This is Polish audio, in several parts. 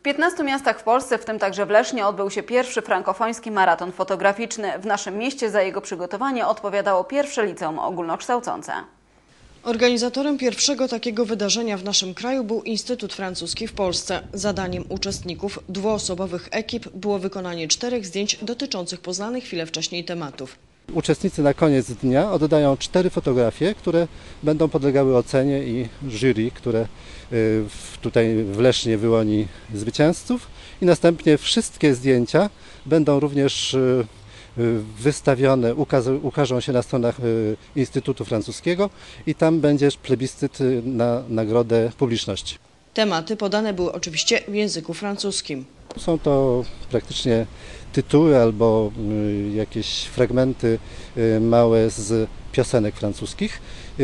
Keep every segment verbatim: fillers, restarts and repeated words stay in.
piętnastu miastach w Polsce, w tym także w Lesznie, odbył się pierwszy frankofoński maraton fotograficzny. W naszym mieście za jego przygotowanie odpowiadało pierwsze liceum ogólnokształcące. Organizatorem pierwszego takiego wydarzenia w naszym kraju był Instytut Francuski w Polsce. Zadaniem uczestników dwuosobowych ekip było wykonanie czterech zdjęć dotyczących poznanych chwilę wcześniej tematów. Uczestnicy na koniec dnia oddają cztery fotografie, które będą podlegały ocenie i jury, które tutaj w Lesznie wyłoni zwycięzców, i następnie wszystkie zdjęcia będą również wystawione, ukażą się na stronach Instytutu Francuskiego i tam będzie plebiscyt na nagrodę publiczności. Tematy podane były oczywiście w języku francuskim. Są to praktycznie tytuły albo jakieś fragmenty małe z piosenek francuskich.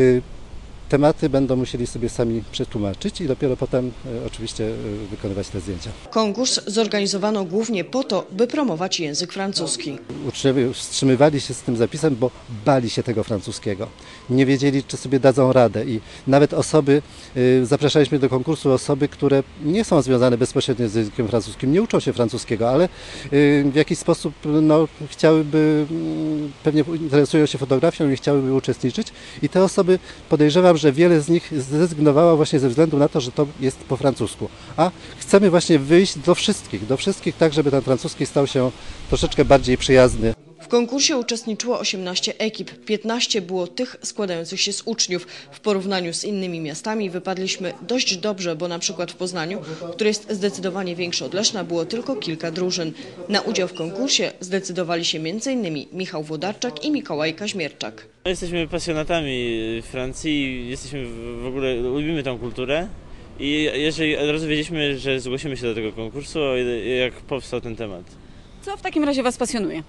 Tematy będą musieli sobie sami przetłumaczyć i dopiero potem oczywiście wykonywać te zdjęcia. Konkurs zorganizowano głównie po to, by promować język francuski. Uczniowie wstrzymywali się z tym zapisem, bo bali się tego francuskiego. Nie wiedzieli, czy sobie dadzą radę, i nawet osoby, zapraszaliśmy do konkursu osoby, które nie są związane bezpośrednio z językiem francuskim, nie uczą się francuskiego, ale w jakiś sposób no, chciałyby, pewnie interesują się fotografią i chciałyby uczestniczyć, i te osoby, podejrzewam, że wiele z nich zrezygnowała właśnie ze względu na to, że to jest po francusku. A chcemy właśnie wyjść do wszystkich, do wszystkich tak, żeby ten francuski stał się troszeczkę bardziej przyjazny. W konkursie uczestniczyło osiemnaście ekip, piętnaście było tych składających się z uczniów. W porównaniu z innymi miastami wypadliśmy dość dobrze, bo na przykład w Poznaniu, który jest zdecydowanie większy od Leszna, było tylko kilka drużyn. Na udział w konkursie zdecydowali się między innymi Michał Włodarczak i Mikołaj Kaźmierczak. Jesteśmy pasjonatami Francji, jesteśmy w ogóle, lubimy tą kulturę. I jeżeli od razu wiedzieliśmy, że zgłosimy się do tego konkursu, jak powstał ten temat. Co w takim razie Was pasjonuje?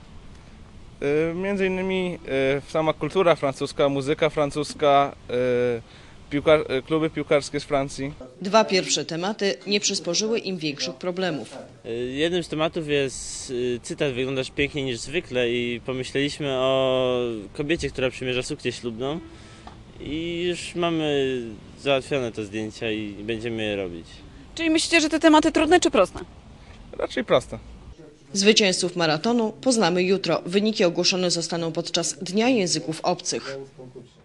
Między innymi sama kultura francuska, muzyka francuska, piłkar, kluby piłkarskie z Francji. Dwa pierwsze tematy nie przysporzyły im większych problemów. Jednym z tematów jest cytat: wyglądasz piękniej niż zwykle, i pomyśleliśmy o kobiecie, która przymierza suknię ślubną, i już mamy załatwione te zdjęcia i będziemy je robić. Czyli myślicie, że te tematy trudne czy proste? Raczej proste. Zwycięzców maratonu poznamy jutro. Wyniki ogłoszone zostaną podczas Dnia Języków Obcych.